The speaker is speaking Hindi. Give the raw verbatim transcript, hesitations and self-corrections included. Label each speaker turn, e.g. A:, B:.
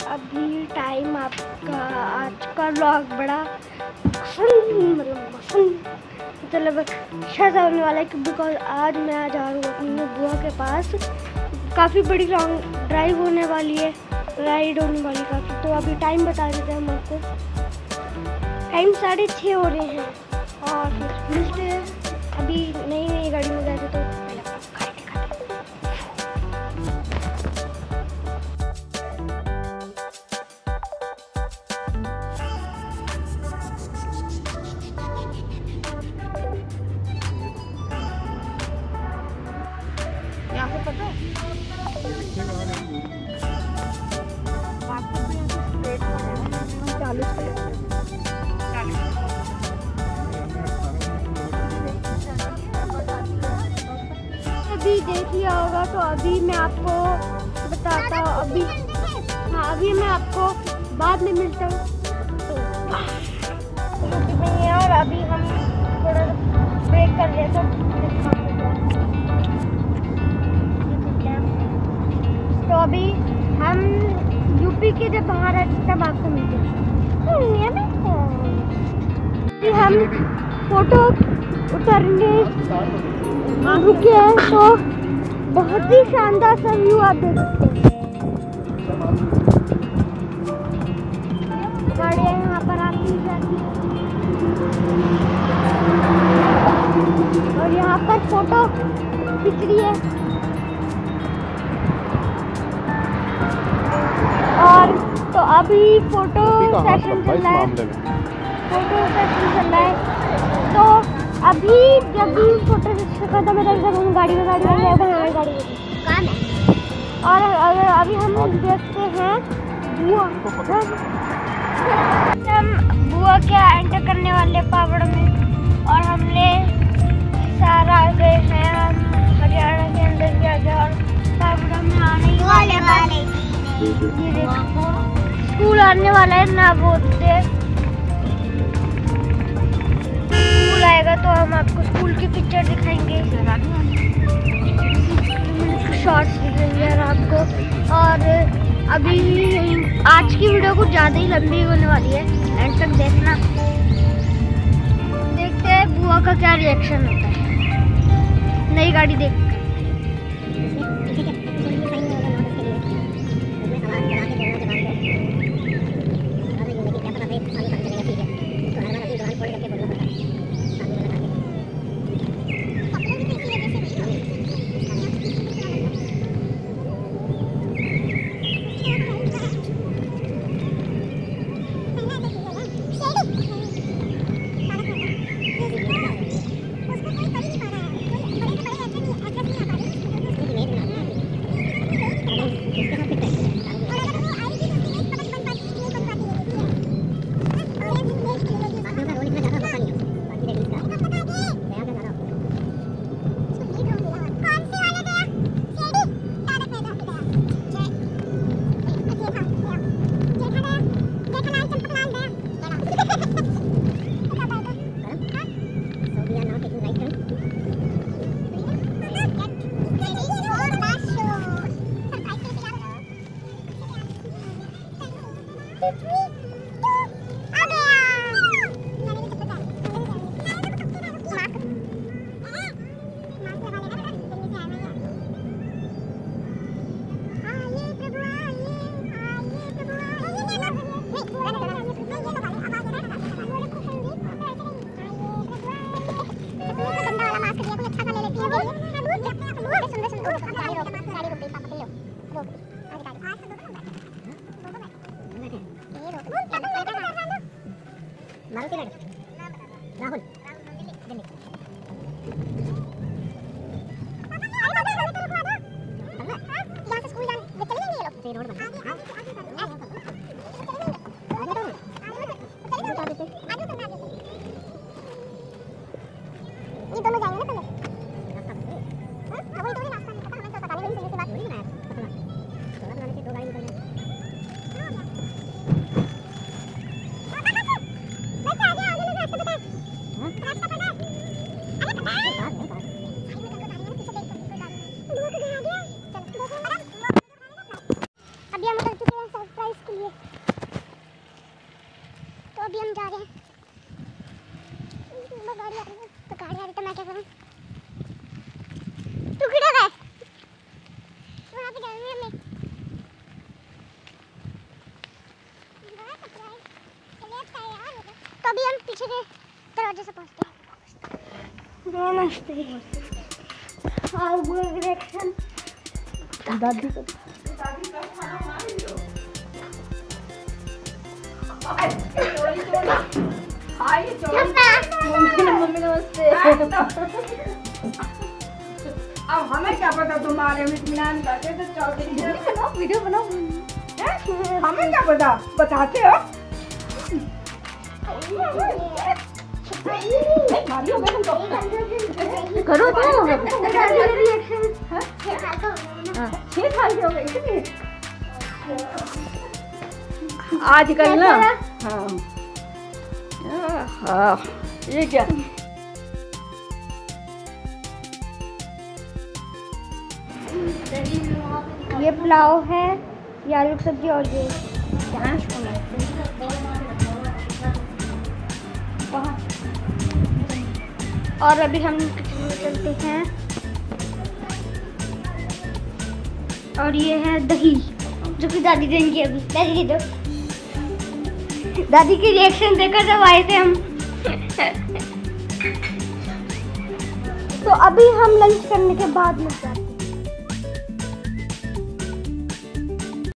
A: अभी टाइम आपका आज का व्लॉग बड़ा मतलब अच्छा सा होने वाला है, बिकॉज आज मैं आ जा रहा हूँ अपनी बुआ के पास। काफ़ी बड़ी लॉन्ग ड्राइव होने वाली है, राइड होने वाली काफ़ी। तो अभी टाइम बता देते हैं हम आपको। टाइम साढ़े छः हो रहे हैं और फिर मिलते हैं। अभी नई नई गाड़ी में गए थे तो
B: यहाँ पे पता है चालीस
A: अभी देख लिया होगा तो अभी मैं आपको बताता हूँ। अभी हाँ अभी मैं आपको बाद में मिलता हूँ। तो और अभी हम थोड़ा ब्रेक कर रहे थे तो अभी हम यूपी के जब बाहर आए तब आपको मिलते हैं। हम फोटो उतारने रुके हैं तो बहुत ही शानदार सा व्यू आप देख सकते हैं। गाड़ियाँ यहाँ पर आती जाती और यहाँ पर फोटो खींच रही है। और तो अभी फोटो सेशन चल रहा है, फोटो सेशन चल रहा है। तो अभी जब भी फोटो खत्म हो जाएगा हम गाड़ी में गाड़ी में हमारी गाड़ी में काम है। और अगर अभी हम देखते हैं बुआ, हम बुआ के एंटर करने वाले पावड़ में और हमने सारा आ गए हैं। हम हरियाणा के अंदर जा गए और पावड़ में आने वाले वाले स्कूल आने वाला है ना बोलते। स्कूल आएगा तो हम आपको स्कूल की पिक्चर दिखाएंगे, शॉर्ट्स दिखाएंगे आपको। और अभी आज की वीडियो कुछ ज़्यादा ही लंबी होने वाली है, एंड तक देखना। देखते हैं बुआ का क्या रिएक्शन होता है नई गाड़ी देख। राहुल अभी हम उतर चुके हैं। सरप्राइज के लिए। तो अभी हम जा रहे हैं। गाड़ी आ रही है तो गाड़ी आ रही तो मैं क्या करूँ? तू किधर है? वहाँ पे गए में तो अभी हम पीछे के दरवाजे से पहुँचते हैं। नमस्ते। और वो डायरेक्शन दादी को दादी का खाना मान लो। हाय मम्मी मम्मी नमस्ते। अब हमें क्या पता तुम्हारे में इत्मीनान करते तो चौधरी बनाओ वीडियो बनाओ। हमें क्या पता बताते हो। करो तो रिएक्शन छह साल के हो गए इसलिए आजकल ना। हाँ हाँ ये क्या ये पुलाव है, ये आलू की सब्जी और ये और अभी हम किचन में चलते हैं। और ये है दही जो कि दादी देंगी अभी। दादी दे दो। दादी की रिएक्शन देखकर जब आए थे हम। तो अभी हम लंच करने के बाद मिलते हैं।